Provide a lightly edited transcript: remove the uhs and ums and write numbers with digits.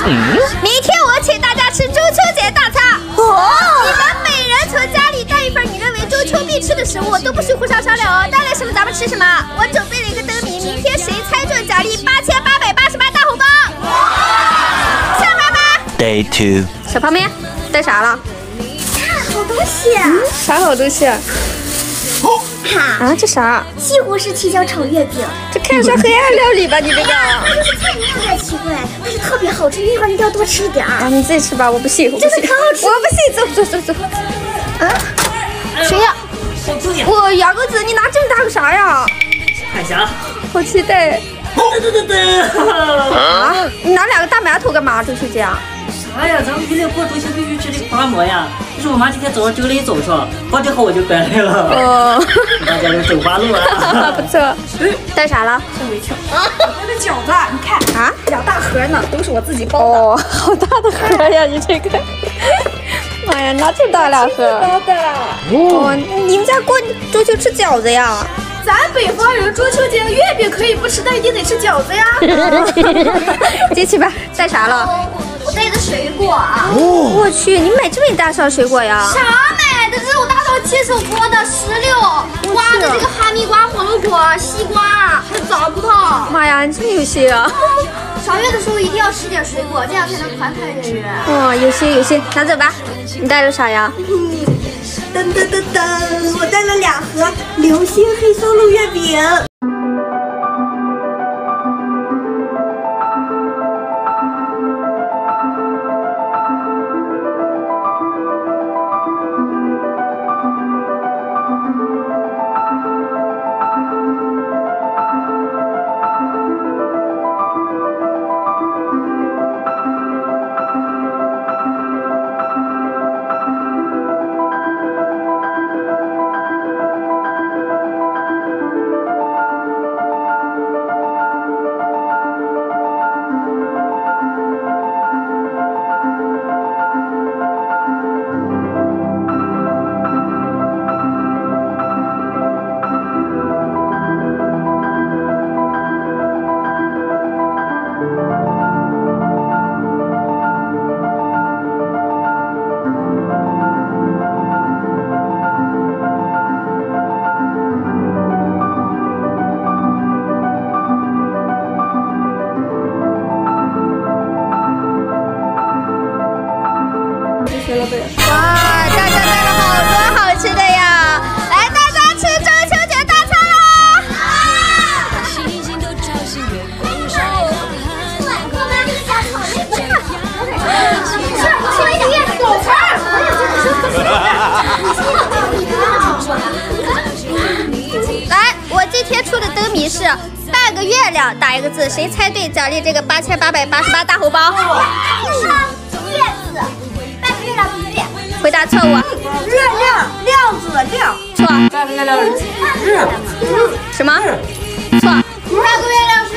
明天我请大家吃中秋节大餐。你们每人从家里带一份你认为中秋必吃的食物，都不许互相商量哦。带来什么咱们吃什么。我准备了一个灯谜，明天谁猜中奖励8888大红包。上班吧。 Day 2。 小胖妹，带啥了？ 好东西。 啥好东西？啊，这啥？ 西红柿青椒炒月饼。 这看着像黑暗料理吧？你这个。 那就是菜名有点奇怪，但是特别好吃。一会儿你一定要多吃一点。 啊，你自己吃吧，我不信，我不信。 真的可好吃。 我不信，走。啊？谁呀？我牙钩子，你拿这么大个啥呀？ 海峡。 好期待。 对。 啊？你拿2个大馒头干嘛？中秋节啊？ 啥呀？咱们娱乐过中秋必须吃的花馍呀！这是我妈今天早上蒸了一早上，包点好我就白来了。 哦， 大家就走花路啊！ 不错。带啥了？ 吓我一跳。我的饺子，你看啊 ，2大盒呢，都是我自己包的。 哦，好大的盒呀，你这个。妈呀，拿这么大2盒。 包的。 哦，你们家过中秋吃饺子呀？ 咱北方人中秋节月饼可以不吃，但一定得吃饺子呀。 进去吧，带啥了？ 我带的水果啊。 我去，你买这么一大箱水果呀？ 啥买的？这是我大嫂亲手剥的石榴、瓜的这个哈密瓜、火龙果、西瓜，还有枣葡萄。 妈呀，你这么有心啊！ 赏月的时候一定要吃点水果，这样才能团团圆圆。 哦，有心，拿走吧。你带了啥呀？ 噔，我带了2盒流心黑松露月饼。 哇，大家带了好多好吃的呀！来，大家吃中秋节大餐啦！来，我今天出的灯谜是半个月亮打一个字，谁猜对奖励这个8888大红包。 月字，半个月亮的月。 回答错误。 亮子的亮。 错。 半个月亮日。 什么？错。 半个月亮是